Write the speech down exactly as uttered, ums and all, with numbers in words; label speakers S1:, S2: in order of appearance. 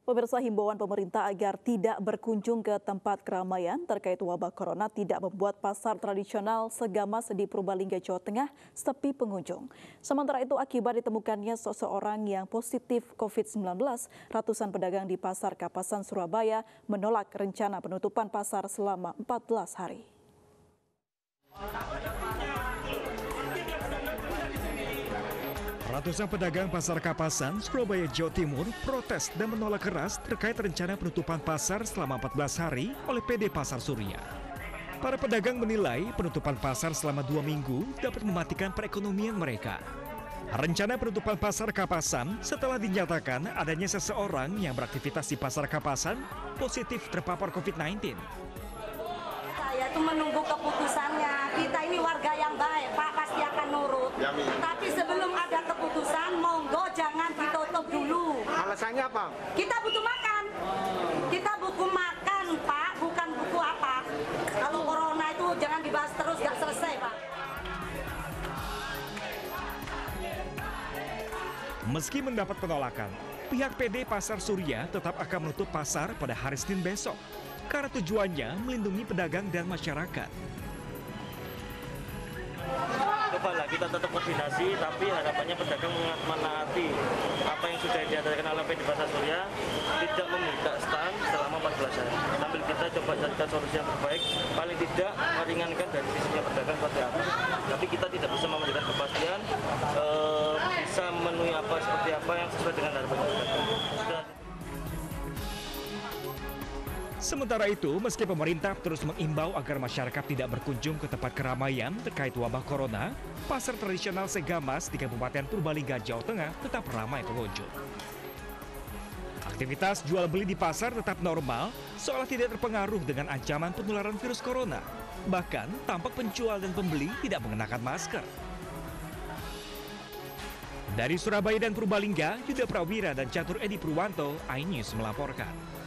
S1: Pemirsa, himbauan pemerintah agar tidak berkunjung ke tempat keramaian terkait wabah corona tidak membuat pasar tradisional Segamas di Purbalingga, Jawa Tengah sepi pengunjung. Sementara itu, akibat ditemukannya seseorang yang positif covid sembilan belas, ratusan pedagang di Pasar Kapasan, Surabaya menolak rencana penutupan pasar selama empat belas hari.
S2: Ratusan pedagang Pasar Kapasan, Surabaya, Jawa Timur protes dan menolak keras terkait rencana penutupan pasar selama empat belas hari oleh P D Pasar Surya. Para pedagang menilai penutupan pasar selama dua minggu dapat mematikan perekonomian mereka. Rencana penutupan Pasar Kapasan setelah dinyatakan adanya seseorang yang beraktivitas di Pasar Kapasan positif terpapar covid sembilan belas.
S3: Saya itu menunggu keputusannya. Kita ini warga yang baik, Pak, pasti akan nurut.
S4: Yamin.
S3: Tapi sebelum ada keputusan, monggo jangan ditutup dulu.
S4: Alasannya apa?
S3: Kita butuh makan. Kita butuh makan, Pak, bukan buku apa. Kalau corona itu jangan dibahas terus, nggak selesai, Pak.
S2: Meski mendapat penolakan, pihak P D Pasar Surya tetap akan menutup pasar pada hari Senin besok karena tujuannya melindungi pedagang dan masyarakat.
S5: Cobalah kita tetap koordinasi, tapi harapannya pedagang menaati apa yang sudah diadakan oleh P D Pasar Surya, tidak meminta stand selama empat belas hari. Sambil kita coba carikan solusi yang terbaik, paling tidak meringankan dari sisinya pedagang seperti apa. Tapi kita tidak bisa memberikan kepastian, e, bisa memenuhi apa seperti apa yang sesuai dengan harapan pedagang. Sudah.
S2: Sementara itu, meski pemerintah terus mengimbau agar masyarakat tidak berkunjung ke tempat keramaian terkait wabah corona, pasar tradisional Segamas di Kabupaten Purbalingga, Jawa Tengah tetap ramai pengunjung. Aktivitas jual beli di pasar tetap normal, seolah tidak terpengaruh dengan ancaman penularan virus corona. Bahkan, tampak penjual dan pembeli tidak mengenakan masker. Dari Surabaya dan Purbalingga, Yuda Prawira dan Catur Edi Purwanto, iNews melaporkan.